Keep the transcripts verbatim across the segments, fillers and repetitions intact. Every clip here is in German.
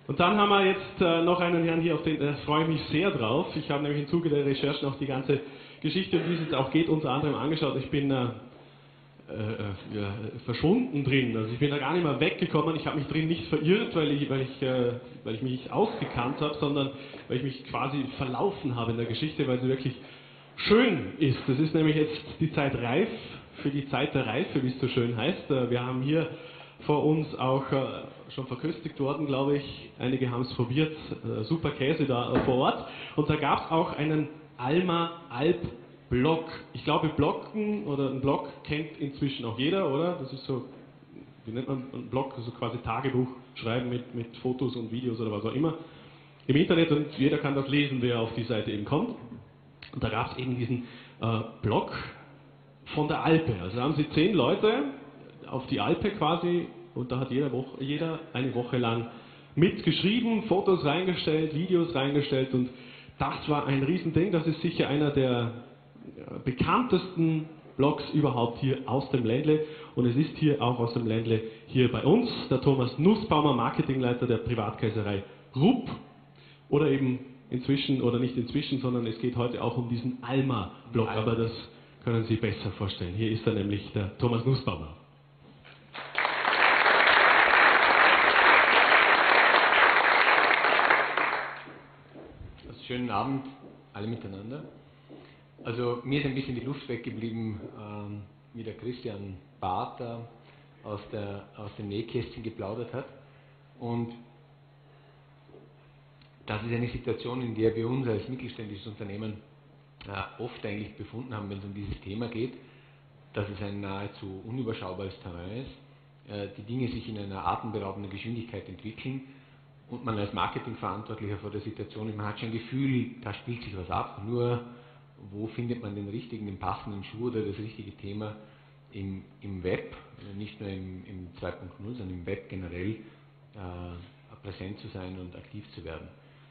Und dann haben wir jetzt äh, noch einen Herrn hier, auf den äh, freue ich mich sehr drauf. Ich habe nämlich im Zuge der Recherchen auch die ganze Geschichte, um die es jetzt auch geht, unter anderem angeschaut. Ich bin äh, äh, ja, verschwunden drin, also ich bin da gar nicht mehr weggekommen. Ich habe mich drin nicht verirrt, weil ich, weil ich, äh, weil ich mich nicht ausgekannt habe, sondern weil ich mich quasi verlaufen habe in der Geschichte, weil sie wirklich schön ist. Das ist nämlich jetzt die Zeit reif, für die Zeit der Reife, wie es so schön heißt. Äh, wir haben hier vor uns auch äh, schon verköstigt worden, glaube ich. Einige haben es probiert. Äh, super Käse da äh, vor Ort. Und da gab es auch einen Alma Alp Blog. Ich glaube, Bloggen oder ein Blog kennt inzwischen auch jeder, oder? Das ist so, wie nennt man ein Blog? Also quasi Tagebuch schreiben mit, mit Fotos und Videos oder was auch immer im Internet, und jeder kann das lesen, wer auf die Seite eben kommt. Und da gab es eben diesen äh, Blog von der Alpe. Also da haben sie zehn Leute auf die Alpe quasi, und da hat jeder, Woche, jeder eine Woche lang mitgeschrieben, Fotos reingestellt, Videos reingestellt, und das war ein Riesending. Das ist sicher einer der bekanntesten Blogs überhaupt hier aus dem Ländle, und es ist hier auch aus dem Ländle hier bei uns der Thomas Nussbaumer, Marketingleiter der Privatkäserei Rupp, oder eben inzwischen, oder nicht inzwischen, sondern es geht heute auch um diesen Alma-Blog, aber das können Sie besser vorstellen. Hier ist er nämlich, der Thomas Nussbaumer. Also, schönen Abend alle miteinander. Also mir ist ein bisschen die Luft weggeblieben, ähm, wie der Christian Barth da aus, der, aus dem Nähkästchen geplaudert hat. Und das ist eine Situation, in der wir uns als mittelständisches Unternehmen äh, oft eigentlich befunden haben, wenn es um dieses Thema geht, dass es ein nahezu unüberschaubares Terrain ist, äh, die Dinge sich in einer atemberaubenden Geschwindigkeit entwickeln und man als Marketingverantwortlicher vor der Situation ist, man hat schon ein Gefühl, da spielt sich was ab, nur wo findet man den richtigen, den passenden Schuh oder das richtige Thema im, im Web, nicht nur im, im zwei Punkt null, sondern im Web generell äh, präsent zu sein und aktiv zu werden.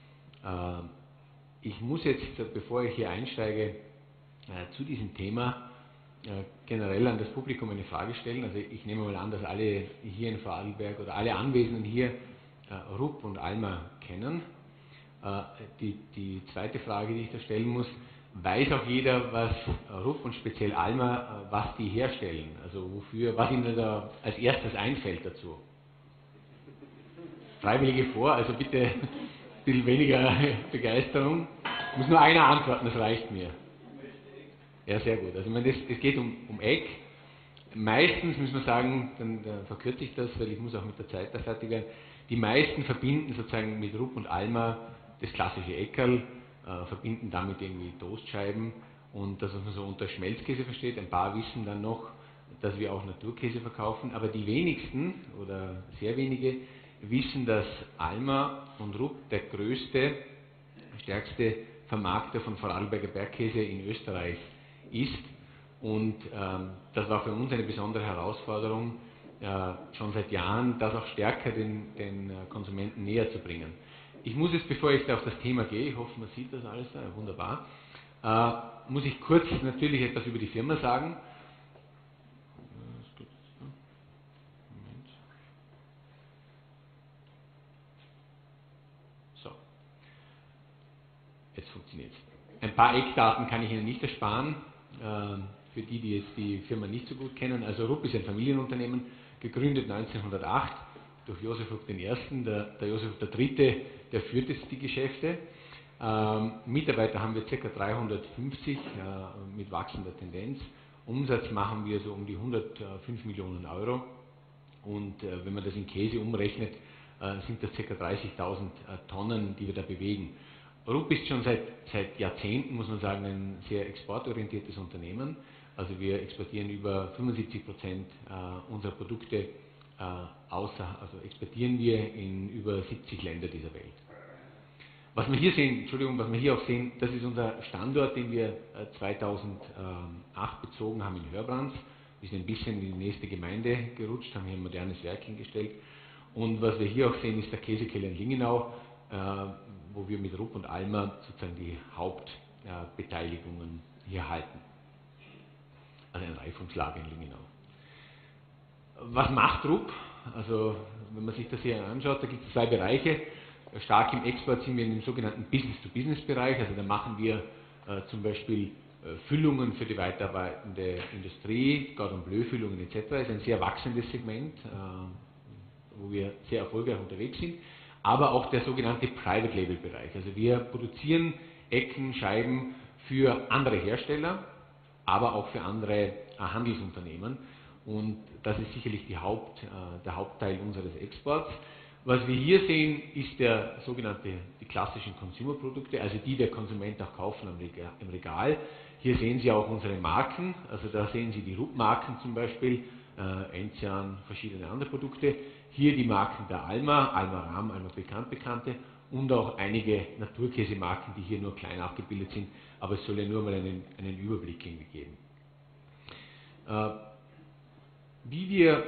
Äh, ich muss jetzt, bevor ich hier einsteige, äh, zu diesem Thema äh, generell an das Publikum eine Frage stellen. Also ich nehme mal an, dass alle hier in Vorarlberg oder alle Anwesenden hier äh, Rupp und Alma kennen. Äh, die, die zweite Frage, die ich da stellen muss: Weiß auch jeder, was Rupp und speziell Alma, was die herstellen? Also wofür, was Ihnen da als erstes einfällt dazu? Freiwillige vor, also bitte ein bisschen weniger Begeisterung. Muss nur einer antworten, das reicht mir. Ja, sehr gut. Also ich meine, es geht um, um Egg. Meistens muss man sagen, dann, dann verkürze ich das, weil ich muss auch mit der Zeit da fertig werden. Die meisten verbinden sozusagen mit Rupp und Alma das klassische Eckerl, Äh, verbinden damit irgendwie Toastscheiben und das, was man so unter Schmelzkäse versteht. Ein paar wissen dann noch, dass wir auch Naturkäse verkaufen, aber die wenigsten oder sehr wenige wissen, dass Alma und Rupp der größte, stärkste Vermarkter von Vorarlberger Bergkäse in Österreich ist, und ähm, das war für uns eine besondere Herausforderung, äh, schon seit Jahren das auch stärker den, den Konsumenten näher zu bringen. Ich muss jetzt, bevor ich da auf das Thema gehe, ich hoffe, man sieht das alles da, wunderbar, äh, muss ich kurz natürlich etwas über die Firma sagen. So, jetzt funktioniert es. Ein paar Eckdaten kann ich Ihnen nicht ersparen, äh, für die, die jetzt die Firma nicht so gut kennen. Also Rupp ist ein Familienunternehmen, gegründet neunzehnhundertacht durch Josef Rupp der Erste. Der, der Josef Rupp der Dritte, der führt jetzt die Geschäfte. Ähm, Mitarbeiter haben wir ca. dreihundertfünfzig äh, mit wachsender Tendenz. Umsatz machen wir so um die hundertfünf Millionen Euro. Und äh, wenn man das in Käse umrechnet, äh, sind das ca. dreißigtausend äh, Tonnen, die wir da bewegen. Rupp ist schon seit, seit Jahrzehnten, muss man sagen, ein sehr exportorientiertes Unternehmen. Also wir exportieren über fünfundsiebzig Prozent äh, unserer Produkte äh, außer, also exportieren wir in über siebzig Länder dieser Welt. Was wir hier sehen, Entschuldigung, was wir hier auch sehen, das ist unser Standort, den wir äh, zweitausendacht bezogen haben in Hörbrands. Wir sind ein bisschen in die nächste Gemeinde gerutscht, haben hier ein modernes Werk hingestellt. Und was wir hier auch sehen, ist der Käsekeller in Lingenau, äh, wo wir mit Rupp und Alma sozusagen die Hauptbeteiligungen äh, hier halten. Also ein Reifungslager in Lingenau. Was macht Rupp? Also wenn man sich das hier anschaut, da gibt es zwei Bereiche. stark im Export sind wir in dem sogenannten Business-to-Business-Bereich, also da machen wir äh, zum Beispiel äh, Füllungen für die weiterarbeitende Industrie, Cordon Bleu-Füllungen et cetera. Das ist ein sehr wachsendes Segment, äh, wo wir sehr erfolgreich unterwegs sind, aber auch der sogenannte Private-Label-Bereich. Also wir produzieren Ecken, Scheiben für andere Hersteller, aber auch für andere äh, Handelsunternehmen. Und das ist sicherlich die Haupt, äh, der Hauptteil unseres Exports. Was wir hier sehen, ist der sogenannte, die klassischen Consumer-Produkte, also die der Konsument auch kaufen im Regal. Hier sehen Sie auch unsere Marken, also da sehen Sie die Rupp-Marken zum Beispiel, äh, Enzian, verschiedene andere Produkte. Hier die Marken der Alma, Alma Ram, Alma Bekannt Bekannte und auch einige Naturkäsemarken, die hier nur klein abgebildet sind, aber es soll ja nur mal einen, einen Überblick geben. Äh, wie wir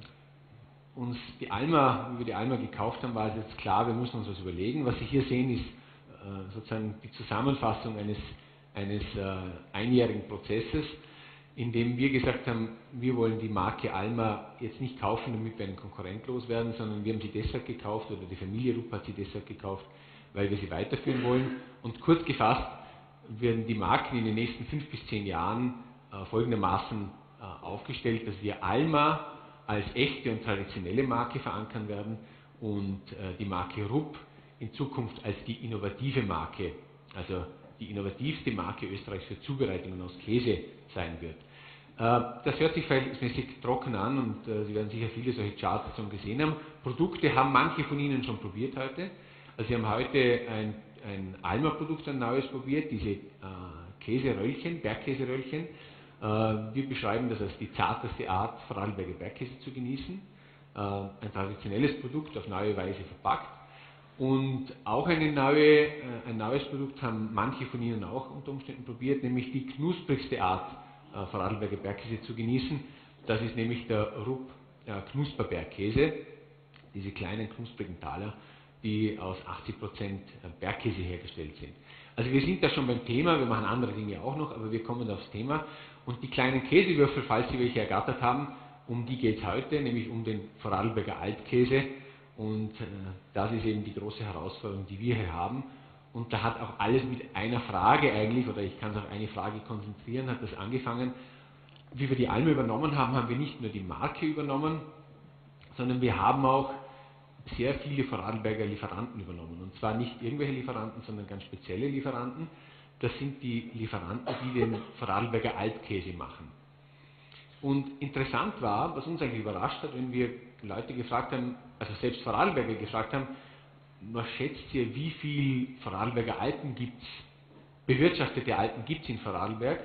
uns die Alma, wie wir die Alma gekauft haben, war es jetzt klar, wir müssen uns was überlegen. Was Sie hier sehen, ist äh, sozusagen die Zusammenfassung eines, eines äh, einjährigen Prozesses, in dem wir gesagt haben, wir wollen die Marke Alma jetzt nicht kaufen, damit wir einen Konkurrent loswerden, sondern wir haben sie deshalb gekauft, oder die Familie Rupp hat sie deshalb gekauft, weil wir sie weiterführen wollen. Und kurz gefasst werden die Marken in den nächsten fünf bis zehn Jahren äh, folgendermaßen äh, aufgestellt, dass wir Alma als echte und traditionelle Marke verankern werden und äh, die Marke Rupp in Zukunft als die innovative Marke, also die innovativste Marke Österreichs für Zubereitungen aus Käse sein wird. Äh, das hört sich verhältnismäßig trocken an und äh, Sie werden sicher viele solche Charts schon gesehen haben. Produkte haben manche von Ihnen schon probiert heute. Also Sie haben heute ein, ein Alma-Produkt, ein neues probiert, diese äh, Käseröllchen, Bergkäseröllchen. Wir beschreiben das als die zarteste Art, Vorarlberger Bergkäse zu genießen. Ein traditionelles Produkt, auf neue Weise verpackt. Und auch eine neue, ein neues Produkt haben manche von Ihnen auch unter Umständen probiert, nämlich die knusprigste Art, Vorarlberger Bergkäse zu genießen. Das ist nämlich der Rupp Knusperbergkäse, diese kleinen knusprigen Taler, die aus achtzig Prozent Bergkäse hergestellt sind. Also wir sind da schon beim Thema, wir machen andere Dinge auch noch, aber wir kommen aufs Thema. Und die kleinen Käsewürfel, falls Sie welche ergattert haben, um die geht es heute, nämlich um den Vorarlberger Altkäse. Und äh, das ist eben die große Herausforderung, die wir hier haben. Und da hat auch alles mit einer Frage eigentlich, oder ich kann es auf eine Frage konzentrieren, hat das angefangen. Wie wir die Alma übernommen haben, haben wir nicht nur die Marke übernommen, sondern wir haben auch sehr viele Vorarlberger Lieferanten übernommen. Und zwar nicht irgendwelche Lieferanten, sondern ganz spezielle Lieferanten. Das sind die Lieferanten, die den Vorarlberger Altkäse machen. Und interessant war, was uns eigentlich überrascht hat, wenn wir Leute gefragt haben, also selbst Vorarlberger gefragt haben, was schätzt ihr, wie viel Vorarlberger Alpen gibt es, bewirtschaftete Alpen gibt es in Vorarlberg?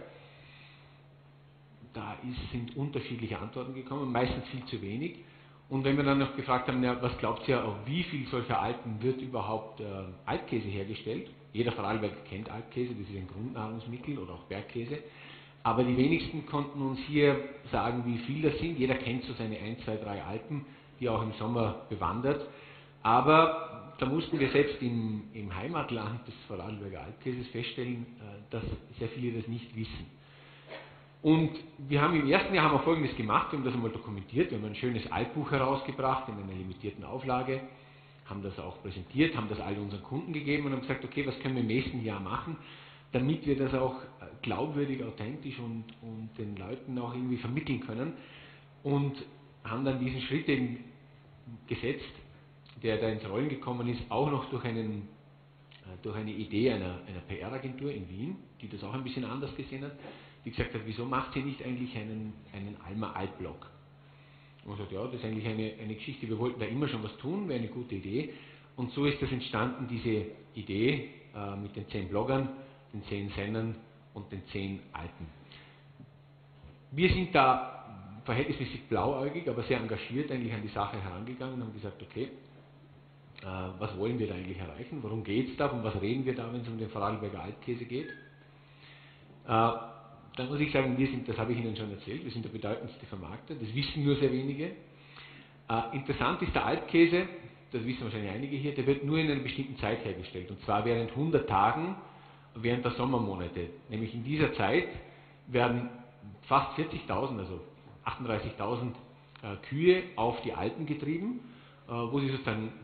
Da ist, sind unterschiedliche Antworten gekommen, meistens viel zu wenig. Und wenn wir dann noch gefragt haben, ja, was glaubt ihr, auf wie viel solcher Alpen wird überhaupt äh, Altkäse hergestellt? Jeder Vorarlberger kennt Altkäse, das ist ein Grundnahrungsmittel oder auch Bergkäse. Aber die wenigsten konnten uns hier sagen, wie viel das sind. Jeder kennt so seine ein, zwei, drei Alpen, die er auch im Sommer bewandert. Aber da mussten wir selbst im, im Heimatland des Vorarlberger Altkäses feststellen, äh, dass sehr viele das nicht wissen. Und wir haben im ersten Jahr haben wir Folgendes gemacht, wir haben das einmal dokumentiert, wir haben ein schönes Altbuch herausgebracht in einer limitierten Auflage, haben das auch präsentiert, haben das all unseren Kunden gegeben und haben gesagt, okay, was können wir im nächsten Jahr machen, damit wir das auch glaubwürdig, authentisch und, und den Leuten auch irgendwie vermitteln können, und haben dann diesen Schritt eben gesetzt, der da ins Rollen gekommen ist, auch noch durch, einen, durch eine Idee einer, einer P R-Agentur in Wien, die das auch ein bisschen anders gesehen hat, die gesagt hat, wieso macht ihr nicht eigentlich einen, einen Alma-Alt-Blog? Und ich gesagt, ja, das ist eigentlich eine, eine Geschichte, wir wollten da immer schon was tun, wäre eine gute Idee. Und so ist das entstanden, diese Idee äh, mit den zehn Bloggern, den zehn Sendern und den zehn Alpen. Wir sind da verhältnismäßig blauäugig, aber sehr engagiert eigentlich an die Sache herangegangen und haben gesagt, okay, äh, was wollen wir da eigentlich erreichen, worum geht es da, um was reden wir da, wenn es um den Vorarlberger Altkäse geht. Äh, Dann muss ich sagen, wir sind, das habe ich Ihnen schon erzählt, wir sind der bedeutendste Vermarkter, das wissen nur sehr wenige. Äh, interessant ist der Altkäse, das wissen wahrscheinlich einige hier, der wird nur in einer bestimmten Zeit hergestellt, und zwar während hundert Tagen, während der Sommermonate. Nämlich in dieser Zeit werden fast vierzigtausend, also achtunddreißigtausend äh, Kühe auf die Alpen getrieben, äh, wo sie sozusagen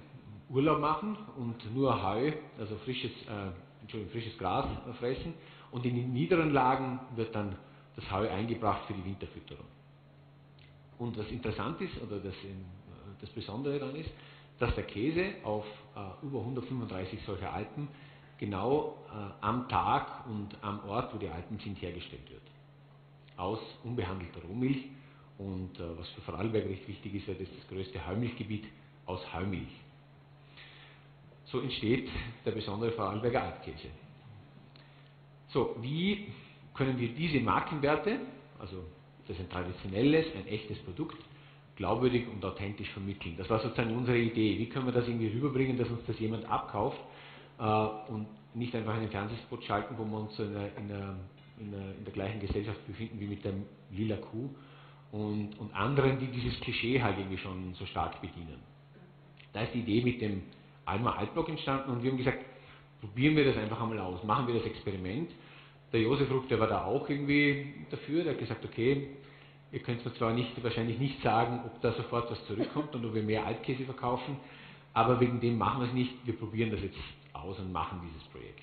Urlaub machen und nur Heu, also frisches, äh, Entschuldigung, frisches Gras fressen. Und in den niederen Lagen wird dann das Heu eingebracht für die Winterfütterung. Und was interessant ist, oder das, das Besondere daran ist, dass der Käse auf äh, über hundertfünfunddreißig solcher Alpen genau äh, am Tag und am Ort, wo die Alpen sind, hergestellt wird. Aus unbehandelter Rohmilch. Und äh, was für Vorarlberg recht wichtig ist, das ist das größte Heumilchgebiet aus Heumilch. So entsteht der besondere Vorarlberger Alpkäse. So, wie können wir diese Markenwerte, also das ist ein traditionelles, ein echtes Produkt, glaubwürdig und authentisch vermitteln? Das war sozusagen unsere Idee. Wie können wir das irgendwie rüberbringen, dass uns das jemand abkauft äh, und nicht einfach einen Fernsehspot schalten, wo wir uns in, einer, in, einer, in, einer, in der gleichen Gesellschaft befinden wie mit der lila Kuh und, und anderen, die dieses Klischee halt irgendwie schon so stark bedienen. Da ist die Idee mit dem Alma Altblog entstanden und wir haben gesagt, probieren wir das einfach einmal aus, machen wir das Experiment. Der Josef Rupp, der war da auch irgendwie dafür, der hat gesagt, okay, ihr könnt mir zwar nicht, wahrscheinlich nicht sagen, ob da sofort was zurückkommt und ob wir mehr Altkäse verkaufen, aber wegen dem machen wir es nicht, wir probieren das jetzt aus und machen dieses Projekt.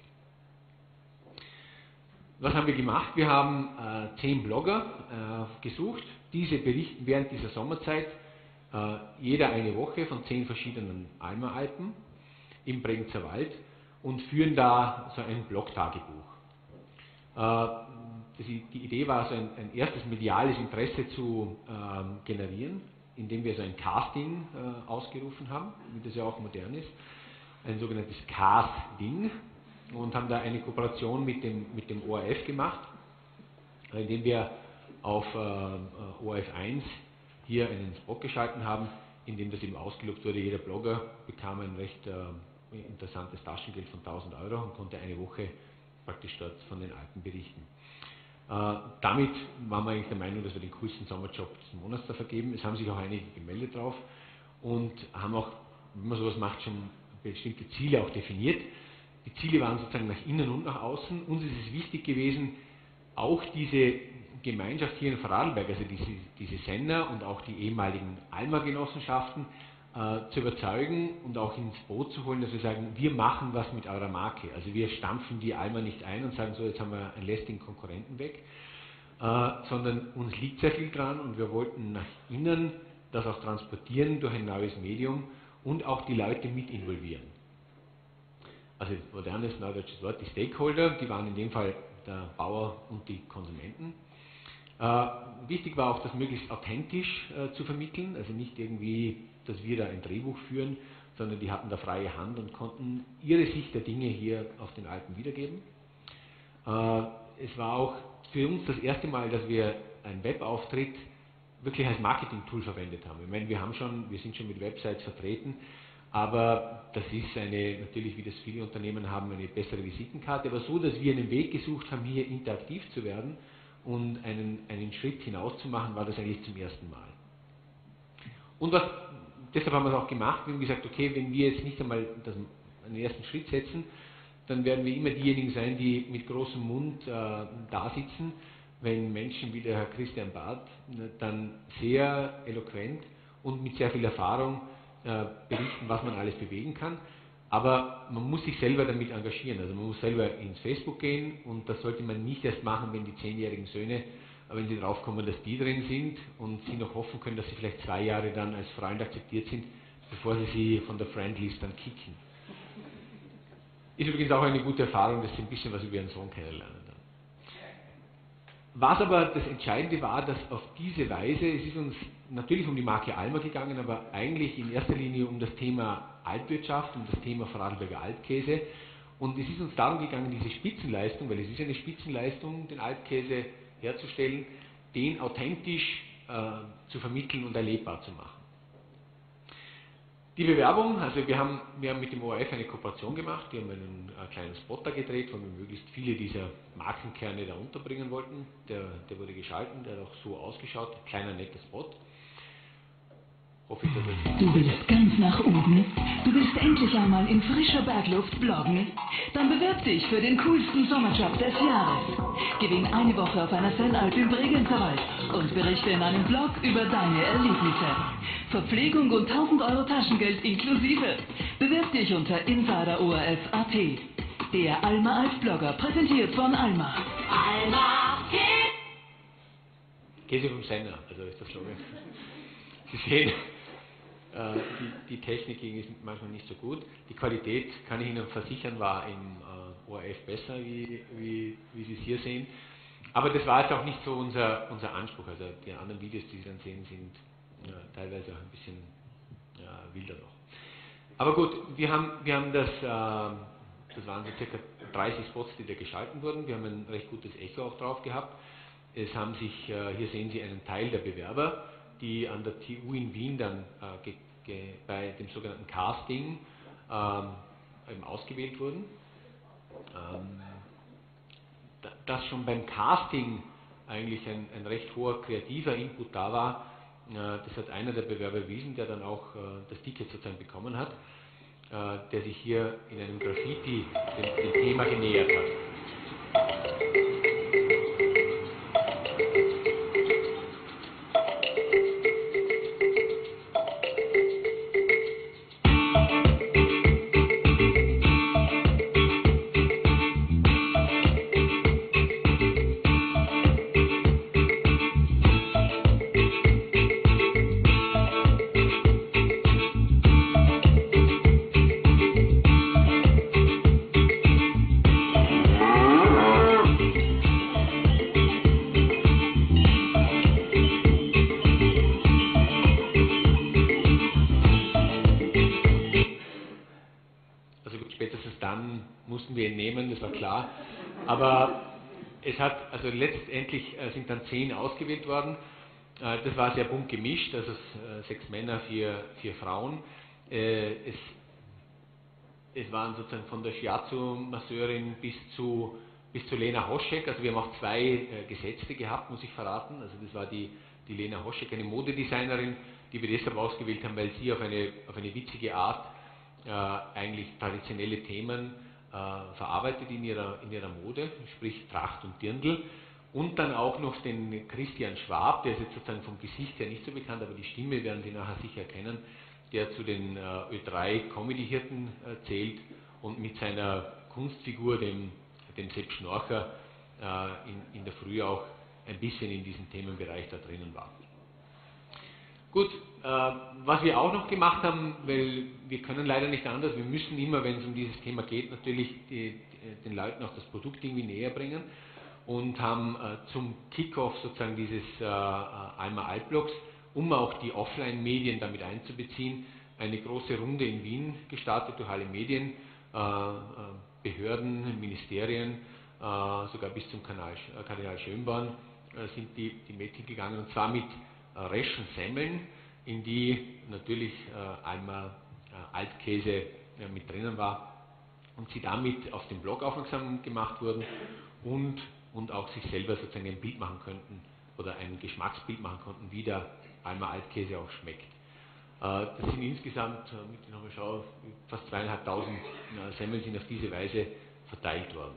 Was haben wir gemacht? Wir haben äh, zehn Blogger äh, gesucht, diese berichten während dieser Sommerzeit äh, jeder eine Woche von zehn verschiedenen Alma-Alpen im Bregenzer Wald und führen da so ein Blog-Tagebuch. Die Idee war, so ein, ein erstes mediales Interesse zu ähm, generieren, indem wir so ein Casting äh, ausgerufen haben, wie das ja auch modern ist, ein sogenanntes Casting, und haben da eine Kooperation mit dem, mit dem O R F gemacht, indem wir auf äh, O R F eins hier einen Spot geschalten haben, in dem das eben ausgelobt wurde. Jeder Blogger bekam ein recht äh, interessantes Taschengeld von tausend Euro und konnte eine Woche praktisch dort von den Alpen berichten. Äh, damit waren wir eigentlich der Meinung, dass wir den coolsten Sommerjob des Monats da vergeben. Es haben sich auch einige gemeldet drauf und haben auch, wenn man sowas macht, schon bestimmte Ziele auch definiert. Die Ziele waren sozusagen nach innen und nach außen. Uns ist es wichtig gewesen, auch diese Gemeinschaft hier in Vorarlberg, also diese, diese Sender und auch die ehemaligen Alma-Genossenschaften, äh, zu überzeugen und auch ins Boot zu holen, dass wir sagen, wir machen was mit eurer Marke. Also wir stampfen die Alma nicht ein und sagen so, jetzt haben wir einen lästigen Konkurrenten weg, äh, sondern uns liegt sehr viel dran und wir wollten nach innen das auch transportieren durch ein neues Medium und auch die Leute mit involvieren. Also modernes neudeutsches Wort, die Stakeholder, die waren in dem Fall der Bauer und die Konsumenten. Äh, wichtig war auch, das möglichst authentisch äh, zu vermitteln, also nicht irgendwie, dass wir da ein Drehbuch führen, sondern die hatten da freie Hand und konnten ihre Sicht der Dinge hier auf den Alpen wiedergeben. Äh, es war auch für uns das erste Mal, dass wir einen Webauftritt wirklich als Marketing-Tool verwendet haben. Ich meine, wir haben schon, wir sind schon mit Websites vertreten, aber das ist eine, natürlich wie das viele Unternehmen haben, eine bessere Visitenkarte, aber so, dass wir einen Weg gesucht haben, hier interaktiv zu werden und einen, einen Schritt hinaus zu machen, war das eigentlich zum ersten Mal. Und was, deshalb haben wir es auch gemacht, wir haben gesagt, okay, wenn wir jetzt nicht einmal das, einen ersten Schritt setzen, dann werden wir immer diejenigen sein, die mit großem Mund äh, da sitzen, wenn Menschen wie der Herr Christian Barth dann sehr eloquent und mit sehr viel Erfahrung äh, berichten, was man alles bewegen kann. Aber man muss sich selber damit engagieren, also man muss selber ins Facebook gehen und das sollte man nicht erst machen, wenn die zehnjährigen Söhne, wenn sie draufkommen, dass die drin sind und sie noch hoffen können, dass sie vielleicht zwei Jahre dann als Freund akzeptiert sind, bevor sie sie von der Friendlist dann kicken. Ist übrigens auch eine gute Erfahrung, dass sie ein bisschen was über ihren Sohn kennenlernen dann. Was aber das Entscheidende war, dass auf diese Weise, es ist uns natürlich um die Marke Alma gegangen, aber eigentlich in erster Linie um das Thema Alpwirtschaft, um das Thema Vorarlberger Alpkäse. Und es ist uns darum gegangen, diese Spitzenleistung, weil es ist eine Spitzenleistung, den Alpkäse herzustellen, den authentisch äh, zu vermitteln und erlebbar zu machen. Die Bewerbung, also wir haben, wir haben mit dem O R F eine Kooperation gemacht, wir haben einen äh, kleinen Spot da gedreht, wo wir möglichst viele dieser Markenkerne da unterbringen wollten. Der, der wurde geschalten, der hat auch so ausgeschaut, kleiner netter Spot. hoffe ich, dass es... Du willst ganz nach oben? Du willst endlich einmal in frischer Bergluft bloggen? Dann bewirb dich für den coolsten Sommerjob des Jahres. Gewinn eine Woche auf einer Fellalp im Bregenzer Wald und berichte in einem Blog über deine Erlebnisse. Verpflegung und tausend Euro Taschengeld inklusive. Bewirb dich unter Insider O R F Punkt A T. Der Alma als Blogger, präsentiert von Alma. Alma geht! Käse vom Senner, also ist das Slogan. Sie sehen, äh, die, die Technik ist manchmal nicht so gut. Die Qualität, kann ich Ihnen versichern, war im äh, O R F besser, wie, wie, wie Sie es hier sehen. Aber das war jetzt auch nicht so unser, unser Anspruch. Also die anderen Videos, die Sie dann sehen, sind ja, teilweise auch ein bisschen ja, wilder noch. Aber gut, wir haben, wir haben das, äh, das waren so circa dreißig Spots, die da geschalten wurden. Wir haben ein recht gutes Echo auch drauf gehabt. Es haben sich, äh, hier sehen Sie einen Teil der Bewerber, die an der T U in Wien dann äh, ge, ge, bei dem sogenannten Casting ähm, eben ausgewählt wurden. Ähm, da, dass schon beim Casting eigentlich ein, ein recht hoher kreativer Input da war, äh, das hat einer der Bewerber erwiesen, der dann auch äh, das Ticket sozusagen bekommen hat, äh, der sich hier in einem Graffiti dem, dem Thema genähert hat. Aber es hat, also letztendlich äh, sind dann zehn ausgewählt worden. Äh, das war sehr bunt gemischt, also äh, sechs Männer, vier, vier Frauen. Äh, es, es waren sozusagen von der Shiatsu-Masseurin bis zu, bis zu Lena Hoschek. Also wir haben auch zwei äh, Gesetzte gehabt, muss ich verraten. Also das war die, die Lena Hoschek, eine Modedesignerin, die wir deshalb ausgewählt haben, weil sie auf eine, auf eine witzige Art äh, eigentlich traditionelle Themen verarbeitet in ihrer, in ihrer Mode, sprich Tracht und Dirndl, und dann auch noch den Christian Schwab, der ist jetzt sozusagen vom Gesicht her nicht so bekannt, aber die Stimme werden Sie nachher sicher kennen, der zu den äh, Ö drei Comedy-Hirten äh, zählt und mit seiner Kunstfigur, dem, dem Sepp Schnorcher, äh, in, in der Früh auch ein bisschen in diesem Themenbereich da drinnen war. Gut, äh, was wir auch noch gemacht haben, weil wir können leider nicht anders, wir müssen immer, wenn es um dieses Thema geht, natürlich die, die, den Leuten auch das Produkt irgendwie näher bringen und haben äh, zum Kickoff sozusagen dieses äh, Alma Altblogs, um auch die Offline-Medien damit einzubeziehen, eine große Runde in Wien gestartet durch alle Medien, äh, Behörden, Ministerien, äh, sogar bis zum Kanal, Kardinal Schönborn äh, sind die, die Mädchen gegangen, und zwar mit Reschen Semmeln, in die natürlich äh, einmal äh, Altkäse äh, mit drinnen war, und sie damit auf den Blog aufmerksam gemacht wurden und, und auch sich selber sozusagen ein Bild machen könnten oder ein Geschmacksbild machen konnten, wie der Alma Altkäse auch schmeckt. Äh, das sind insgesamt, damit ich nochmal schaue, fast zweieinhalbtausend äh, Semmeln sind auf diese Weise verteilt worden.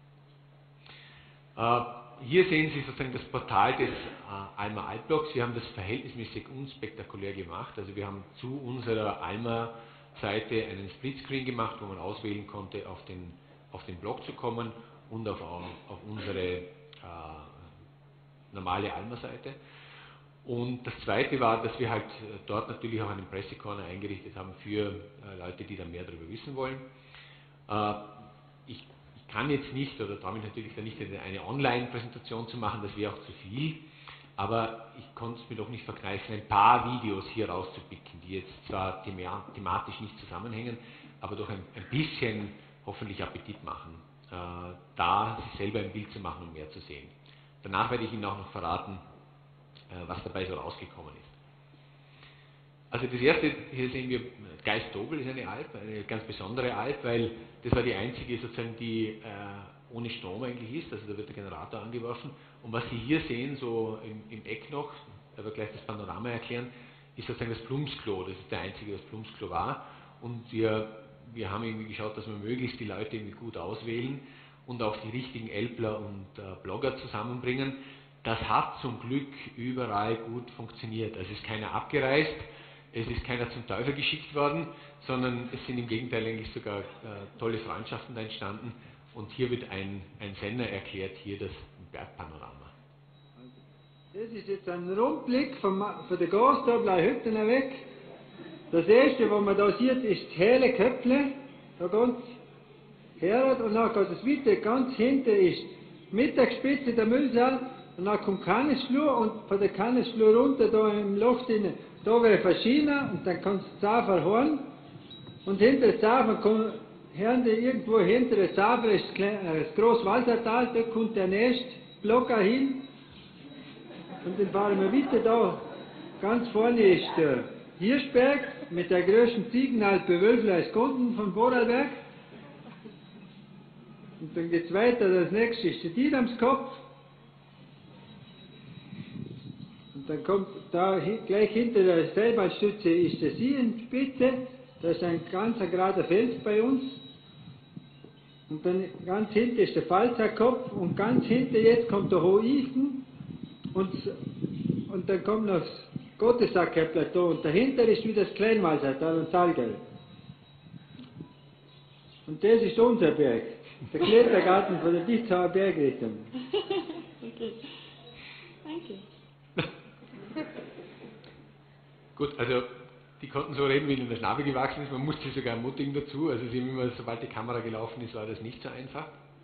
Äh, Hier sehen Sie sozusagen das Portal des äh, Alma Altblogs. Wir haben das verhältnismäßig unspektakulär gemacht. Also wir haben zu unserer Alma-Seite einen Splitscreen gemacht, wo man auswählen konnte, auf den, auf den Blog zu kommen und auf, auf unsere äh, normale Alma-Seite. Und das Zweite war, dass wir halt dort natürlich auch einen Pressecorner eingerichtet haben für äh, Leute, die da mehr darüber wissen wollen. Äh, ich kann jetzt nicht, oder traue mich natürlich da nicht, eine Online-Präsentation zu machen, das wäre auch zu viel, aber ich konnte es mir doch nicht verkneifen, ein paar Videos hier rauszupicken, die jetzt zwar thematisch nicht zusammenhängen, aber doch ein, ein bisschen hoffentlich Appetit machen, äh, da sich selber ein Bild zu machen und mehr zu sehen. Danach werde ich Ihnen auch noch verraten, äh, was dabei so rausgekommen ist. Also das erste, hier sehen wir, Geist-Dobel ist eine Alp, eine ganz besondere Alp, weil das war die einzige sozusagen, die äh, ohne Strom eigentlich ist, also da wird der Generator angeworfen. Und was Sie hier sehen, so im, im Eck noch, da wird gleich das Panorama erklären, ist sozusagen das Plumpsklo, das ist der einzige, das Plumpsklo war. Und wir, wir haben irgendwie geschaut, dass wir möglichst die Leute irgendwie gut auswählen und auch die richtigen Elbler und äh, Blogger zusammenbringen. Das hat zum Glück überall gut funktioniert. Also es ist keiner abgereist, es ist keiner zum Teufel geschickt worden, sondern es sind im Gegenteil eigentlich sogar äh, tolle Freundschaften da entstanden. Und hier wird ein, ein Sender erklärt, hier das Bergpanorama. Das ist jetzt ein Rundblick von, von der Gastabelei Hütten weg. Das erste, was man da sieht, ist das helle Köpfle, da ganz her, und dann geht es weiter, ganz hinten ist die Mittagsspitze der Müllsaal, und dann kommt Kannenschlur, und von der Kannenschlur runter, da im Loch drin, da wäre Faschina, und dann kommt das Zafer Horn, und hinter das Zafer kommt, hören die irgendwo hinter das Zafer ist das, kleine, das Großwalsertal, da kommt der nächste Block auch hin. Und dann fahren wir weiter da. Ganz vorne ist der Hirschberg mit der größten Ziegenalpe Wölfleis Konten von Vorarlberg. Und dann geht es weiter, das nächste ist der Diedamskopf. Und dann kommt da gleich hinter der Seilbahnstütze ist der Siehenspitze. Das ist ein ganz gerader Fels bei uns. Und dann ganz hinten ist der Pfalzerkopf und ganz hinten jetzt kommt der Hohifen. Und, und dann kommt noch das Gottesackerplateau und dahinter ist wieder das Kleinwalsertal und Saalgell. Und das ist unser Berg, der Klettergarten von der Ditzauer Bergrichtung. Okay, danke. Gut, also die konnten so reden, wie ihnen der Schnabel gewachsen ist, man musste sie sogar ermutigen dazu, also sie haben immer, sobald die Kamera gelaufen ist, war das nicht so einfach.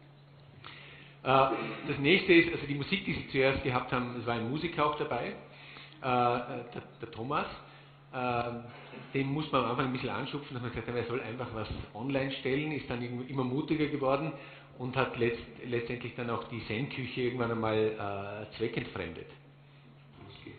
Das nächste ist, also die Musik, die Sie zuerst gehabt haben, es war ein Musiker auch dabei, äh, der, der Thomas, äh, den muss man am Anfang ein bisschen anschupfen, dass man gesagt hat, er soll einfach was online stellen, ist dann immer mutiger geworden und hat letzt, letztendlich dann auch die Zen-Küche irgendwann einmal äh, zweckentfremdet. Los geht's.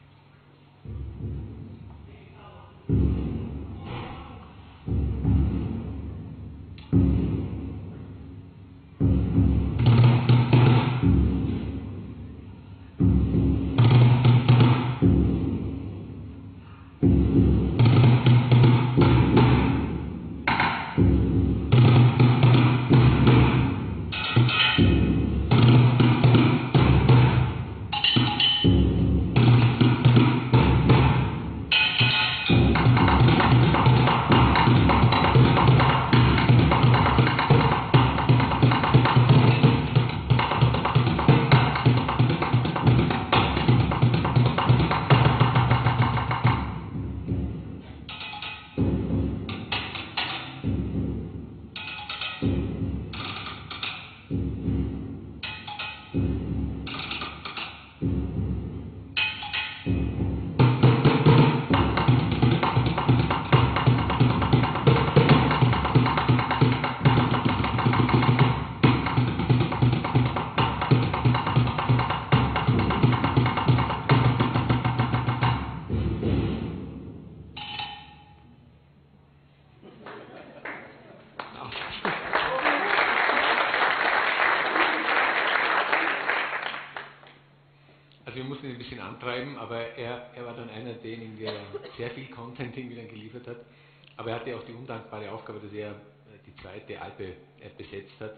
Aber er, er war dann einer derjenigen, der sehr viel Content irgendwie dann geliefert hat. Aber er hatte auch die undankbare Aufgabe, dass er die zweite Alpe besetzt hat.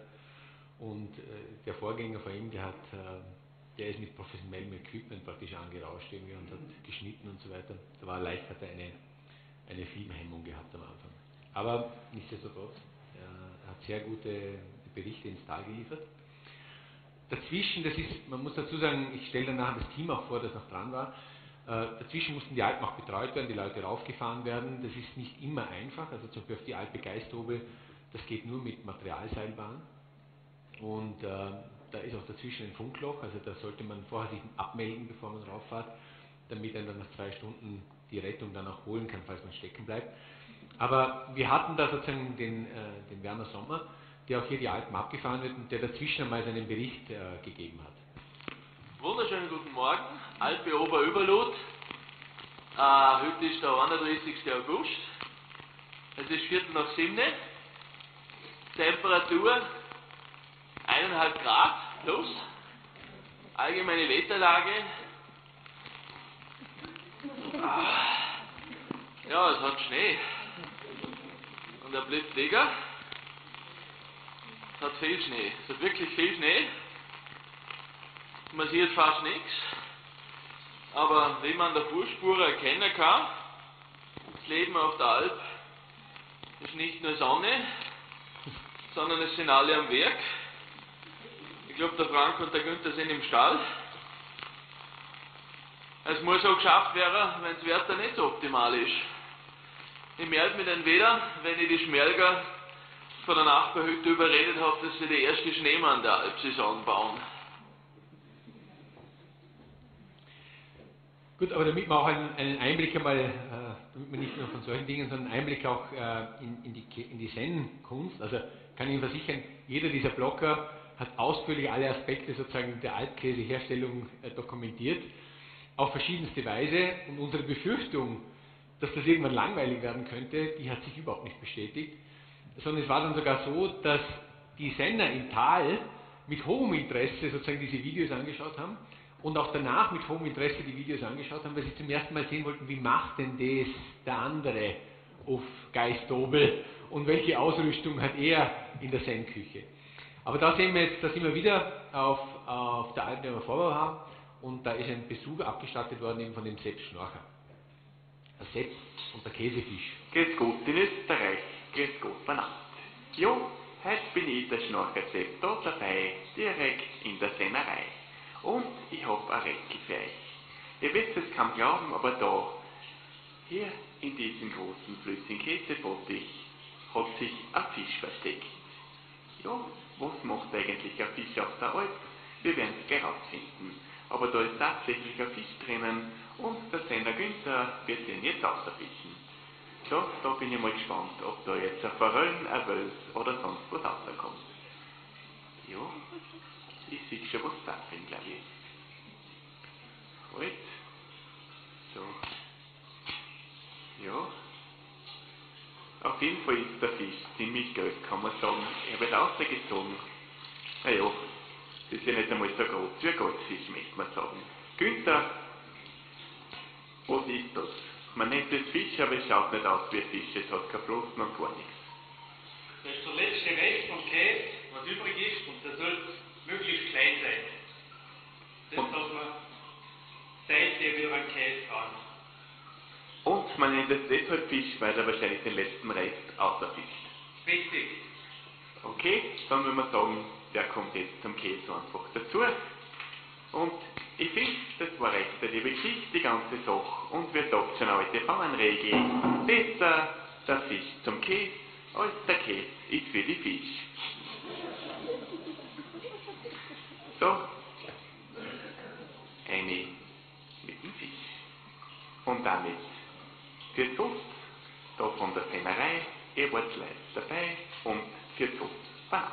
Und äh, der Vorgänger von ihm, der, hat, äh, der ist mit professionellem Equipment praktisch angerauscht irgendwie und hat geschnitten und so weiter. Da war leicht, hat er eine, eine Filmhemmung gehabt am Anfang. Aber nichtsdestotrotz, er hat sehr gute Berichte ins Tal geliefert. Dazwischen, das ist, man muss dazu sagen, ich stelle dann nachher das Team auch vor, das noch dran war, äh, dazwischen mussten die Alpen auch betreut werden, die Leute raufgefahren werden, das ist nicht immer einfach, also zum Beispiel auf die Alpe Geisthobe, das geht nur mit Materialseilbahn und äh, da ist auch dazwischen ein Funkloch, also da sollte man vorher sich abmelden, bevor man rauffahrt, damit man dann nach zwei Stunden die Rettung dann auch holen kann, falls man stecken bleibt. Aber wir hatten da sozusagen den, äh, den Werner Sommer, der auch hier die Alpen abgefahren wird und der dazwischen einmal seinen Bericht äh, gegeben hat. Wunderschönen guten Morgen, Alpe Oberüberlut. Äh, heute ist der einunddreißigste August. Es ist Viertel nach sieben. Temperatur eineinhalb Grad plus. Allgemeine Wetterlage. Ah. Ja, es hat Schnee. Und er bleibt liegen. Es hat viel Schnee. Es hat wirklich viel Schnee. Man sieht fast nichts. Aber wie man der Fußspur erkennen kann, das Leben auf der Alp ist nicht nur Sonne, sondern es sind alle am Werk. Ich glaube, der Frank und der Günther sind im Stall. Es muss auch geschafft werden, wenn das Wetter nicht so optimal ist. Ich melde mich dann wieder, wenn ich die Schmelger von der Nachbarhütte überredet habe, dass sie die erste Schneemann der Alpsaison bauen. Gut, aber damit man auch einen, einen Einblick einmal, äh, damit man nicht nur von solchen Dingen, sondern einen Einblick auch äh, in, in die, in die Zen-Kunst, also kann ich Ihnen versichern, jeder dieser Blogger hat ausführlich alle Aspekte sozusagen der Alpkäseherstellung äh, dokumentiert, auf verschiedenste Weise, und unsere Befürchtung, dass das irgendwann langweilig werden könnte, die hat sich überhaupt nicht bestätigt, sondern es war dann sogar so, dass die Senner im Tal mit hohem Interesse sozusagen diese Videos angeschaut haben und auch danach mit hohem Interesse die Videos angeschaut haben, weil sie zum ersten Mal sehen wollten, wie macht denn das der andere auf Geistobel und welche Ausrüstung hat er in der Zen-Küche. Aber da sehen wir jetzt, da sind wir wieder auf, auf der Alp, die wir vorher haben, und da ist ein Besuch abgestattet worden eben von dem Sepp Schnorcher. Der Sepp und der Käsefisch. Grüß Gott in Österreich, grüß Gott benannt. Jo, heute bin ich der Schnorcher Sepp da dabei, direkt in der Sennerei. Und ich hab ein Rätsel für euch. Ihr werdet es kaum glauben, aber da, hier in diesem großen flüssigen Käsebottich, hat sich ein Fisch versteckt. Ja, was macht eigentlich ein Fisch auf der Alp? Wir werden es gleich herausfinden. Aber da ist tatsächlich ein Fisch drinnen und der Senner Günther wird den jetzt rausfischen. So, da bin ich mal gespannt, ob da jetzt ein Forellen, ein Wels oder sonst was rauskommt. Ja, ich sehe schon was da drin, glaube ich. Halt. So. Ja. Auf jeden Fall ist der Fisch ziemlich gelb, kann man sagen. Er wird rausgezogen. Naja, das ist ja nicht einmal so groß wie ein Goldfisch, möchte man sagen. Günther, was ist das? Man nennt es Fisch, aber es schaut nicht aus wie ein Fisch. Es hat keine Flossen und gar nichts. Das ist der letzte Rest vom Käse, was übrig ist, und der soll möglichst klein sein. Das Und? darf man seitdem wieder an Käse dran. Und man nennt es deshalb Fisch, weil er wahrscheinlich den letzten Rest außerfischt. Richtig. Okay, dann würde man sagen, der kommt jetzt zum Käse einfach dazu. Und ich finde, das war recht eine liebe Geschichte, die ganze Sache. Und wir sagt schon heute Bauernregel, besser der Fisch zum Käse, als der Käse ist für die Fisch. So, eine mit dem Fisch. Und damit für Toast, da von der Sennerei, ihr wart live dabei und für Toast, Banane.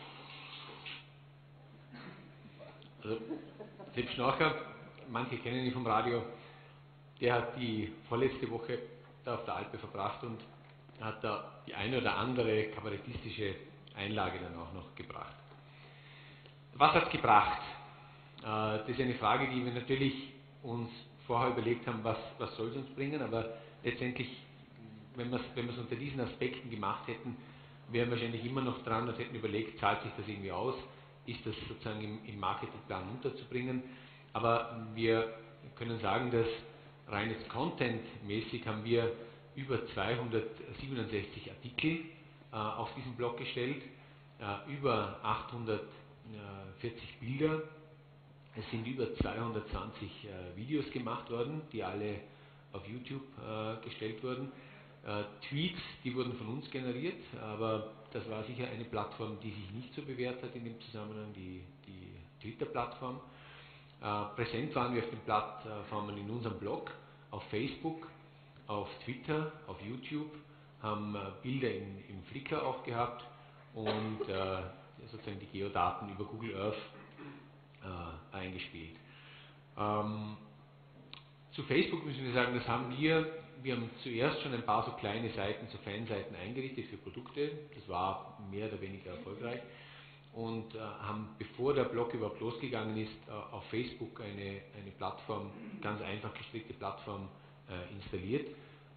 Also, Sepp Schnorcher, manche kennen ihn vom Radio, der hat die vorletzte Woche da auf der Alpe verbracht und hat da die eine oder andere kabarettistische Einlage dann auch noch gebracht. Was hat es gebracht? Das ist eine Frage, die wir natürlich uns vorher überlegt haben, was, was soll es uns bringen, aber letztendlich, wenn wir es wenn wir es unter diesen Aspekten gemacht hätten, wären wir wahrscheinlich immer noch dran und hätten überlegt, zahlt sich das irgendwie aus, ist das sozusagen im, im Marketingplan unterzubringen, aber wir können sagen, dass rein jetzt contentmäßig haben wir über zweihundertsiebenundsechzig Artikel äh, auf diesem Blog gestellt, äh, über achthundertvierzig Bilder. Es sind über zweihundertzwanzig äh, Videos gemacht worden, die alle auf YouTube äh, gestellt wurden. Äh, Tweets, die wurden von uns generiert, aber das war sicher eine Plattform, die sich nicht so bewährt hat in dem Zusammenhang, die, die Twitter-Plattform. Äh, präsent waren wir auf den Plattformen in unserem Blog, auf Facebook, auf Twitter, auf YouTube, haben äh, Bilder in, im Flickr auch gehabt und äh, sozusagen die Geodaten über Google Earth äh, eingespielt. Ähm, zu Facebook müssen wir sagen, das haben wir, wir haben zuerst schon ein paar so kleine Seiten, so Fanseiten eingerichtet für Produkte, das war mehr oder weniger erfolgreich und äh, haben, bevor der Blog überhaupt losgegangen ist, äh, auf Facebook eine, eine Plattform, ganz einfach gestrickte Plattform äh, installiert, äh,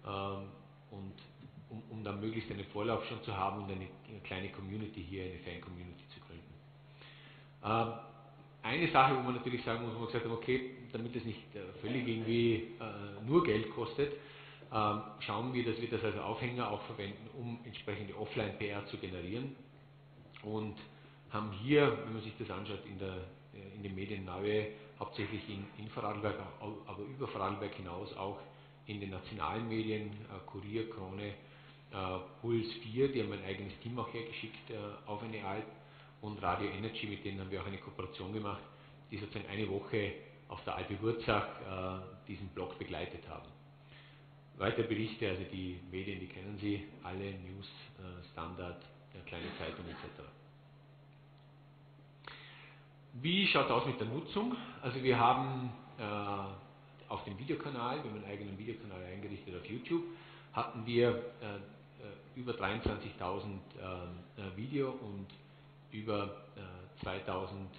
ähm, und um, um dann möglichst einen Vorlauf schon zu haben und eine, eine kleine Community hier, eine Fan-Community zu gründen. Ähm, eine Sache, wo man natürlich sagen muss, wo man gesagt hat, okay, damit es nicht äh, völlig irgendwie äh, nur Geld kostet, ähm, schauen wir, dass wir das als Aufhänger auch verwenden, um entsprechende Offline-P R zu generieren und haben hier, wenn man sich das anschaut, in, der, in den Medien neue, hauptsächlich in, in Vorarlberg, aber über Vorarlberg hinaus auch in den nationalen Medien, äh, Kurier, Krone, äh, Puls vier, die haben ein eigenes Team auch hergeschickt äh, auf eine Alp, und Radio Energy, mit denen haben wir auch eine Kooperation gemacht, die sozusagen eine Woche auf der Alpe Wurzach äh, diesen Blog begleitet haben. Weitere Berichte, also die Medien, die kennen Sie, alle, News, äh, Standard, äh, kleine Zeitung et cetera. Wie schaut es aus mit der Nutzung? Also wir haben äh, auf dem Videokanal, wir haben einen eigenen Videokanal eingerichtet auf YouTube, hatten wir äh, äh, über dreiundzwanzigtausend äh, Video und über äh, zweitausendzweihundert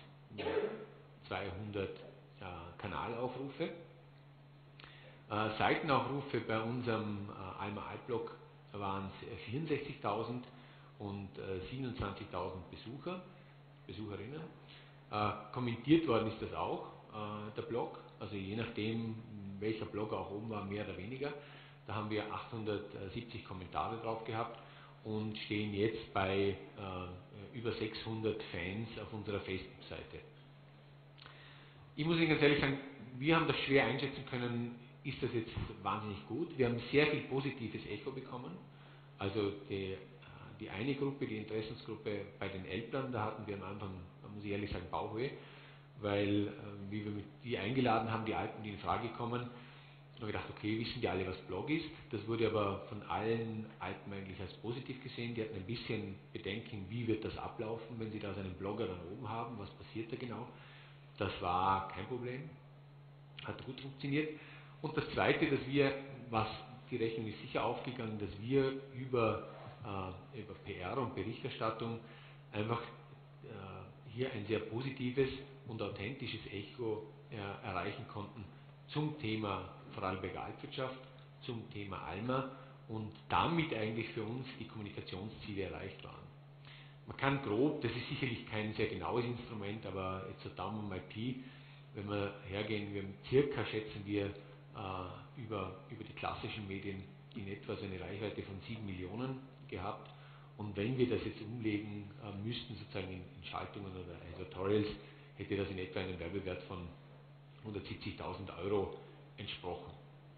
äh, Kanalaufrufe. Äh, Seitenaufrufe bei unserem äh, Alma Alp-Blog waren es vierundsechzigtausend und äh, siebenundzwanzigtausend Besucher, Besucherinnen. Äh, kommentiert worden ist das auch, äh, der Blog, also je nachdem, welcher Blog auch oben war, mehr oder weniger. Da haben wir achthundertsiebzig Kommentare drauf gehabt und stehen jetzt bei äh, über sechshundert Fans auf unserer Facebook-Seite. Ich muss Ihnen ganz ehrlich sagen, wir haben das schwer einschätzen können, ist das jetzt wahnsinnig gut. Wir haben sehr viel positives Echo bekommen. Also die, die eine Gruppe, die Interessensgruppe bei den Elblern, da hatten wir am Anfang, da muss ich ehrlich sagen, Bauchweh, weil äh, wie wir mit die eingeladen haben, die Alpen, die in Frage kommen, haben wir gedacht, okay, wissen die alle, was Blog ist. Das wurde aber von allen Alpen eigentlich als positiv gesehen. Die hatten ein bisschen Bedenken, wie wird das ablaufen, wenn sie da so einen Blogger dann oben haben, was passiert da genau. Das war kein Problem, hat gut funktioniert. Und das Zweite, dass wir, was die Rechnung ist sicher aufgegangen, dass wir über, äh, über P R und Berichterstattung einfach äh, hier ein sehr positives und authentisches Echo äh, erreichen konnten zum Thema Vorarlberger Alpwirtschaft, zum Thema Alma und damit eigentlich für uns die Kommunikationsziele erreicht waren. Man kann grob, das ist sicherlich kein sehr genaues Instrument, aber jetzt so Daumen mal Pi, wenn wir hergehen, wir haben circa, schätzen wir, äh, über, über die klassischen Medien in etwa so eine Reichweite von sieben Millionen gehabt. Und wenn wir das jetzt umlegen äh, müssten, sozusagen in, in Schaltungen oder Editorials, hätte das in etwa einen Werbewert von hundertsiebzigtausend Euro entsprochen.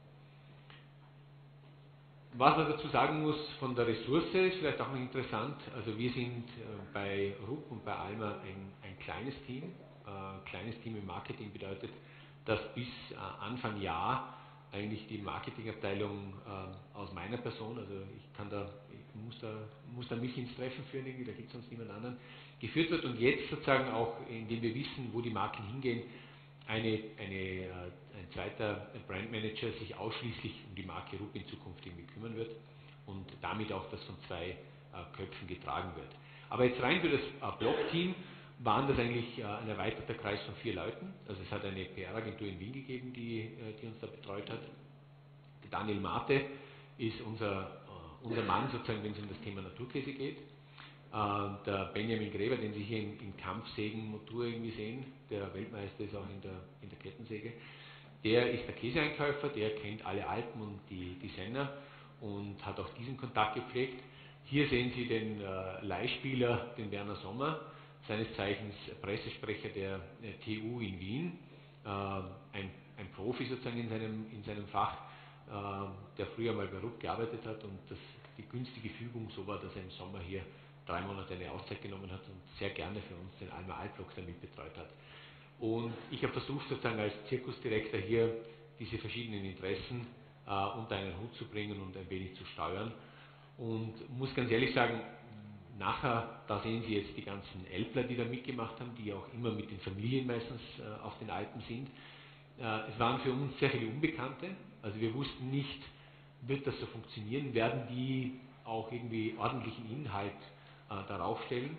Was man dazu sagen muss von der Ressource, ist vielleicht auch noch interessant. Also wir sind äh, bei R U P und bei Alma ein, ein kleines Team. Äh, kleines Team im Marketing bedeutet, dass bis äh, Anfang Jahr eigentlich die Marketingabteilung äh, aus meiner Person, also ich kann da, ich muss da, muss da mich ins Treffen führen, irgendwie, da gibt es sonst niemand anderen, geführt wird und jetzt sozusagen auch, indem wir wissen, wo die Marken hingehen, eine, eine, ein zweiter Brandmanager sich ausschließlich um die Marke R U P in Zukunft irgendwie kümmern wird und damit auch das von zwei äh, Köpfen getragen wird. Aber jetzt rein für das äh, Blog-Team waren das eigentlich äh, ein erweiterter Kreis von vier Leuten. Also es hat eine P R-Agentur in Wien gegeben, die, äh, die uns da betreut hat. Der Daniel Mate ist unser, äh, unser Mann sozusagen, wenn es um das Thema Naturkäse geht. Der Benjamin Gräber, den Sie hier in, in Kampfsägen-Motor irgendwie sehen, der Weltmeister ist auch in der, in der Kettensäge, der ist der Käseeinkäufer, der kennt alle Alpen und die, die Senner und hat auch diesen Kontakt gepflegt. Hier sehen Sie den äh, Leihspieler, den Werner Sommer, seines Zeichens Pressesprecher der äh, T U in Wien, äh, ein, ein Profi sozusagen in seinem, in seinem Fach, äh, der früher mal bei R U P gearbeitet hat und das, die günstige Fügung so war, dass er im Sommer hier drei Monate eine Auszeit genommen hat und sehr gerne für uns den Alma Alp-Blog damit betreut hat. Und ich habe versucht, sozusagen als Zirkusdirektor hier diese verschiedenen Interessen äh, unter einen Hut zu bringen und ein wenig zu steuern. Und muss ganz ehrlich sagen, nachher, da sehen Sie jetzt die ganzen Elbler, die da mitgemacht haben, die auch immer mit den Familien meistens äh, auf den Alpen sind. Äh, es waren für uns sehr viele Unbekannte, also wir wussten nicht, wird das so funktionieren, werden die auch irgendwie ordentlichen Inhalt darauf stellen,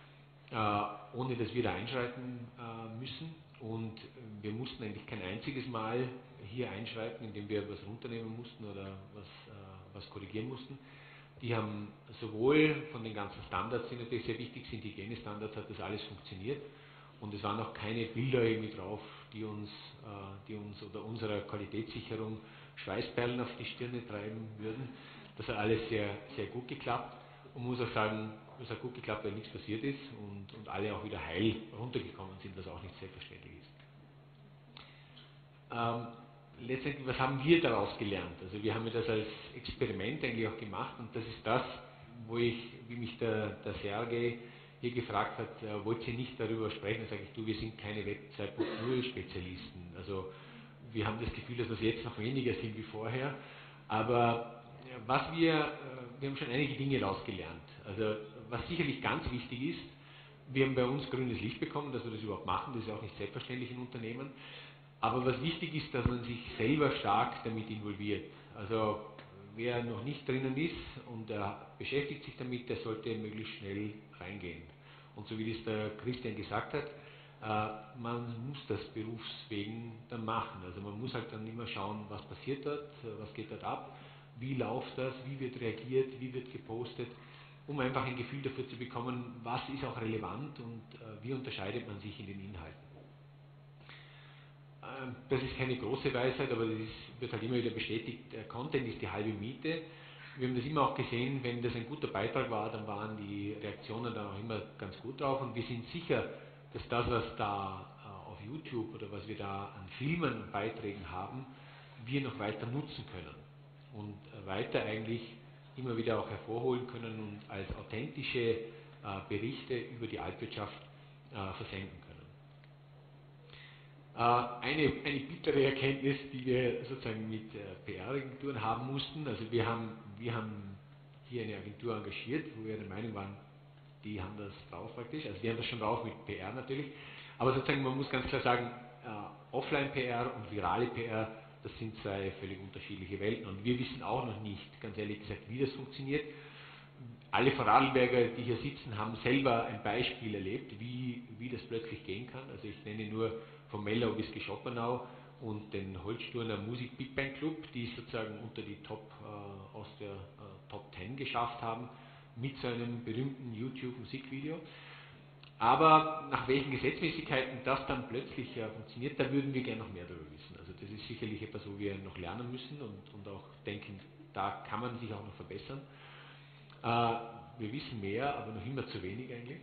äh, ohne dass wir da einschreiten äh, müssen. Und wir mussten eigentlich kein einziges Mal hier einschreiten, indem wir was runternehmen mussten oder was, äh, was korrigieren mussten. Die haben sowohl von den ganzen Standards, die natürlich sehr wichtig sind, Hygienestandards, hat das alles funktioniert. Und es waren auch keine Bilder irgendwie drauf, die uns, äh, die uns oder unserer Qualitätssicherung Schweißperlen auf die Stirne treiben würden. Das hat alles sehr, sehr gut geklappt. Und muss auch sagen, es hat gut geklappt, weil nichts passiert ist und, und alle auch wieder heil runtergekommen sind, was auch nicht selbstverständlich ist. Ähm, letztendlich, was haben wir daraus gelernt? Also wir haben das als Experiment eigentlich auch gemacht und das ist das, wo ich, wie mich der, der Sergej hier gefragt hat, äh, wollt ihr nicht darüber sprechen? Dann sage ich, du, wir sind keine Web zwei Punkt null Spezialisten. Also wir haben das Gefühl, dass wir jetzt noch weniger sind wie vorher, aber ja, was wir, äh, wir haben schon einige Dinge daraus gelernt. Also was sicherlich ganz wichtig ist, wir haben bei uns grünes Licht bekommen, dass wir das überhaupt machen, das ist auch nicht selbstverständlich in Unternehmen. Aber was wichtig ist, dass man sich selber stark damit involviert. Also wer noch nicht drinnen ist und er beschäftigt sich damit, der sollte möglichst schnell reingehen. Und so wie das der Christian gesagt hat, äh, man muss das berufswegen dann machen. Also man muss halt dann immer schauen, was passiert dort, was geht dort ab, wie läuft das, wie wird reagiert, wie wird gepostet, um einfach ein Gefühl dafür zu bekommen, was ist auch relevant und äh, wie unterscheidet man sich in den Inhalten. Das ist keine große Weisheit, aber das ist, wird halt immer wieder bestätigt, der Content ist die halbe Miete. Wir haben das immer auch gesehen, wenn das ein guter Beitrag war, dann waren die Reaktionen dann auch immer ganz gut drauf und wir sind sicher, dass das, was da auf YouTube oder was wir da an Filmen und Beiträgen haben, wir noch weiter nutzen können und weiter eigentlich immer wieder auch hervorholen können und als authentische Berichte über die Alpwirtschaft versenden können. Eine, eine bittere Erkenntnis, die wir sozusagen mit P R-Agenturen haben mussten. Also wir haben, wir haben hier eine Agentur engagiert, wo wir der Meinung waren, die haben das drauf praktisch. Also die haben das schon drauf mit P R natürlich. Aber sozusagen, man muss ganz klar sagen, äh, Offline-P R und virale P R, das sind zwei völlig unterschiedliche Welten. Und wir wissen auch noch nicht, ganz ehrlich gesagt, wie das funktioniert. Alle Vorarlberger, die hier sitzen, haben selber ein Beispiel erlebt, wie, wie das plötzlich gehen kann. Also ich nenne nur von Mellau bis Geschoppenau und den Holzsturner Musik Big Bang Club, die es sozusagen unter die Top, äh, aus der äh, Top zehn geschafft haben, mit so einem berühmten YouTube-Musikvideo. Aber nach welchen Gesetzmäßigkeiten das dann plötzlich äh, funktioniert, da würden wir gerne noch mehr darüber wissen. Also das ist sicherlich etwas, wo wir noch lernen müssen und, und auch denken, da kann man sich auch noch verbessern. Äh, wir wissen mehr, aber noch immer zu wenig eigentlich.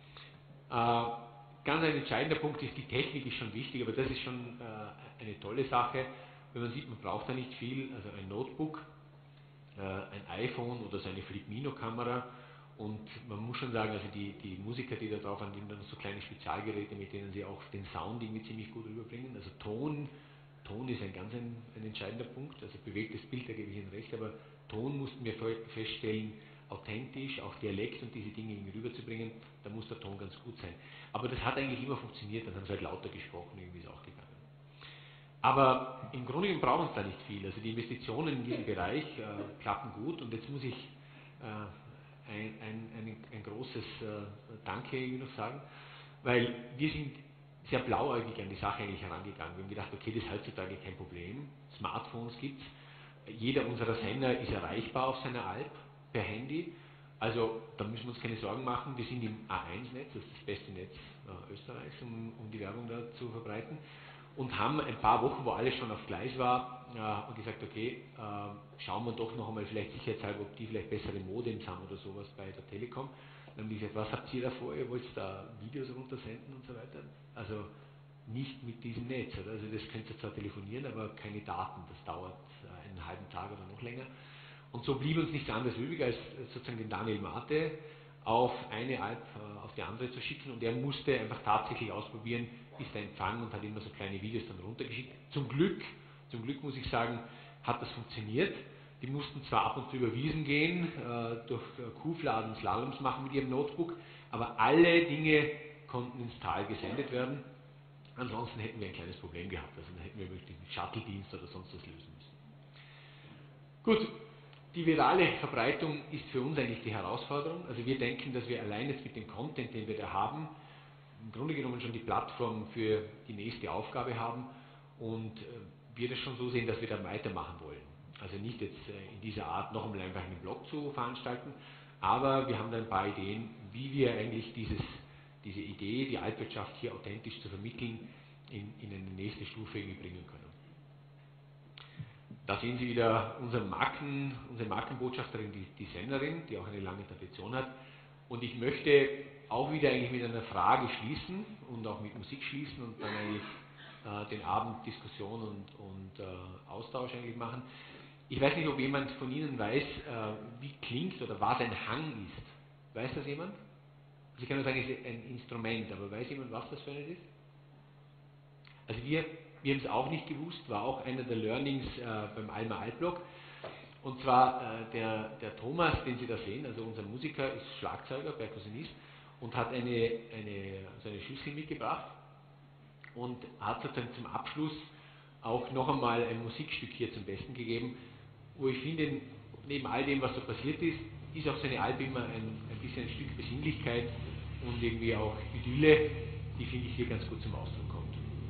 Äh, Ganz ein entscheidender Punkt ist, die Technik ist schon wichtig, aber das ist schon äh, eine tolle Sache. Wenn man sieht, man braucht da nicht viel, also ein Notebook, äh, ein iPhone oder so eine Flip-Mino-Kamera und man muss schon sagen, also die, die Musiker, die da drauf haben, die haben dann so kleine Spezialgeräte, mit denen sie auch den Sound irgendwie ziemlich gut rüberbringen. Also Ton, Ton ist ein ganz ein, ein entscheidender Punkt, also bewegtes Bild, da gebe ich Ihnen recht, aber Ton mussten wir feststellen, authentisch, auch Dialekt und diese Dinge irgendwie rüberzubringen, da muss der Ton ganz gut sein. Aber das hat eigentlich immer funktioniert, dann haben sie halt lauter gesprochen, irgendwie ist auch gegangen. Aber im Grunde genommen brauchen sie da nicht viel. Also die Investitionen in diesem Bereich äh, klappen gut und jetzt muss ich äh, ein, ein, ein, ein großes äh, Danke irgendwie noch sagen, weil wir sind sehr blauäugig an die Sache eigentlich herangegangen. Wir haben gedacht, okay, das ist heutzutage kein Problem, Smartphones gibt es, jeder unserer Sender ist erreichbar auf seiner Alp, per Handy, also da müssen wir uns keine Sorgen machen, wir sind im A eins Netz, das ist das beste Netz äh, Österreichs, um, um die Werbung da zu verbreiten und haben ein paar Wochen, wo alles schon auf Gleis war, äh, gesagt, okay, äh, schauen wir doch noch einmal vielleicht sicherheitshalber, ob die vielleicht bessere Modems haben oder sowas bei der Telekom. Dann haben die gesagt, was habt ihr da vor, ihr wollt da Videos runtersenden und so weiter, also nicht mit diesem Netz, oder? Also das könnt ihr zwar telefonieren, aber keine Daten, das dauert äh, einen halben Tag oder noch länger. Und so blieb uns nichts anderes übrig, als sozusagen den Daniel Mate auf eine Alp, äh, auf die andere zu schicken und er musste einfach tatsächlich ausprobieren, ist der Empfang und hat immer so kleine Videos dann runtergeschickt. Zum Glück, zum Glück muss ich sagen, hat das funktioniert. Die mussten zwar ab und zu über Wiesen gehen, äh, durch äh, Kuhfladen Slaloms machen mit ihrem Notebook, aber alle Dinge konnten ins Tal gesendet werden. Ansonsten hätten wir ein kleines Problem gehabt, also dann hätten wir wirklich mit Shuttle-Dienst oder sonst was lösen müssen. Gut. Die virale Verbreitung ist für uns eigentlich die Herausforderung. Also wir denken, dass wir allein jetzt mit dem Content, den wir da haben, im Grunde genommen schon die Plattform für die nächste Aufgabe haben und wir das schon so sehen, dass wir da weitermachen wollen. also nicht jetzt in dieser Art noch einmal einfach einen Blog zu veranstalten, aber wir haben da ein paar Ideen, wie wir eigentlich dieses, diese Idee, die Altwirtschaft hier authentisch zu vermitteln, in, in eine nächste Stufe irgendwie bringen können. Da sehen Sie wieder unsere, Marken, unsere Markenbotschafterin, die, die Sennerin, die auch eine lange Tradition hat. Und ich möchte auch wieder eigentlich mit einer Frage schließen und auch mit Musik schließen und dann eigentlich äh, den Abend Diskussion und, und äh, Austausch eigentlich machen. Ich weiß nicht, ob jemand von Ihnen weiß, äh, wie klingt oder was ein Hang ist. Weiß das jemand? Also ich kann nur sagen, es ist ein Instrument, aber weiß jemand, was das für eines ist? Also wir, wir haben es auch nicht gewusst, war auch einer der Learnings äh, beim Alma Altblog. Und zwar äh, der, der Thomas, den Sie da sehen, also unser Musiker, ist Schlagzeuger, Perkussionist und hat eine, eine, so eine Schüssel mitgebracht und hat sozusagen zum Abschluss auch noch einmal ein Musikstück hier zum Besten gegeben, wo ich finde, neben all dem, was so passiert ist, ist auch seine Albe immer ein, ein bisschen ein Stück Besinnlichkeit und irgendwie auch Idylle, die finde ich hier ganz gut zum Ausdruck kommt.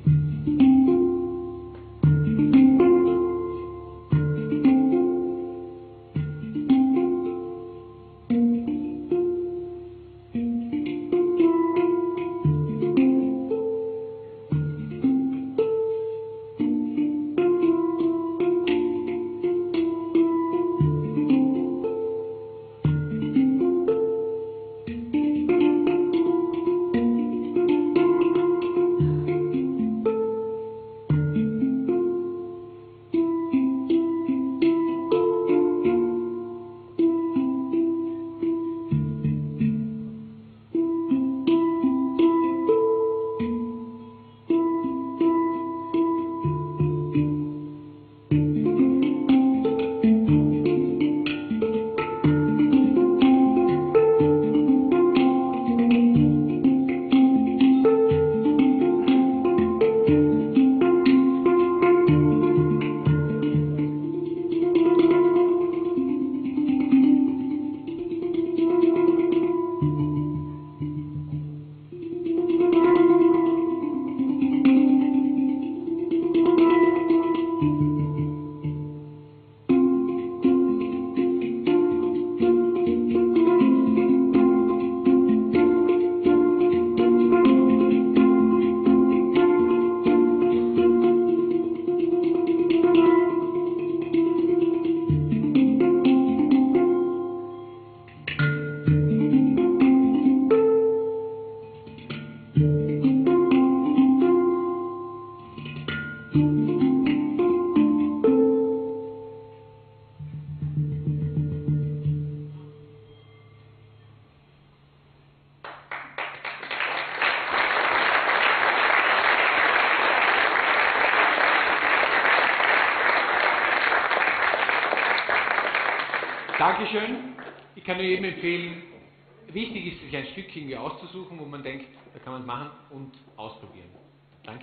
Dankeschön. Ich kann nur jedem empfehlen, wichtig ist, sich ein Stück irgendwie auszusuchen, wo man denkt, da kann man es machen und ausprobieren. Danke.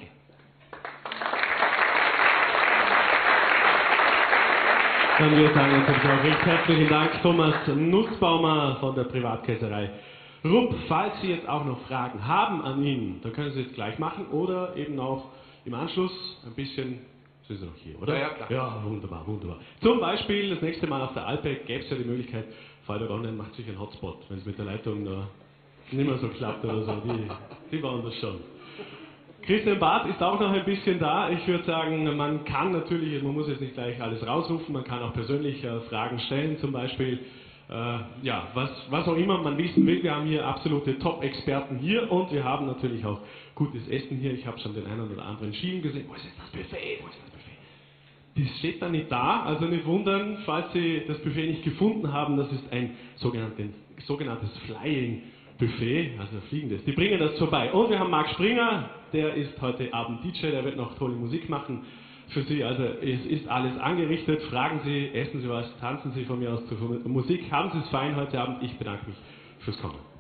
Dann wir sagen natürlich auch recht herzlichen Dank, Thomas Nussbaumer von der Privatkäserei Rupp. Falls Sie jetzt auch noch Fragen haben an ihn, dann können Sie es gleich machen oder eben auch im Anschluss ein bisschen. Sind Sie noch hier, oder? Ja, ja, klar. Ja, wunderbar, wunderbar. Zum Beispiel das nächste Mal auf der Alpe gäbe es ja die Möglichkeit, Freiburg Online macht sich einen Hotspot, wenn es mit der Leitung äh, nicht mehr so klappt oder so. Die, die waren das schon. Christian Barth ist auch noch ein bisschen da. Ich würde sagen, man kann natürlich, man muss jetzt nicht gleich alles rausrufen, man kann auch persönlich äh, Fragen stellen, zum Beispiel, äh, ja, was, was auch immer man wissen will. Wir haben hier absolute Top-Experten hier und wir haben natürlich auch gutes Essen hier. Ich habe schon den einen oder anderen schielen gesehen. Wo ist jetzt das Buffet? Wo ist das Buffet? Das steht da nicht da, also nicht wundern, falls Sie das Buffet nicht gefunden haben. Das ist ein sogenanntes, sogenanntes Flying Buffet, also fliegendes. Die bringen das vorbei. Und wir haben Marc Springer, der ist heute Abend D J, der wird noch tolle Musik machen für Sie. Also es ist alles angerichtet. Fragen Sie, essen Sie was, tanzen Sie von mir aus zur Musik. Haben Sie es fein heute Abend. Ich bedanke mich fürs Kommen.